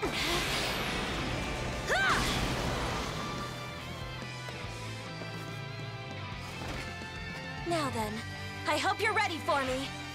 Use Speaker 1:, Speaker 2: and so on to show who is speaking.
Speaker 1: Now then, I hope you're ready for me.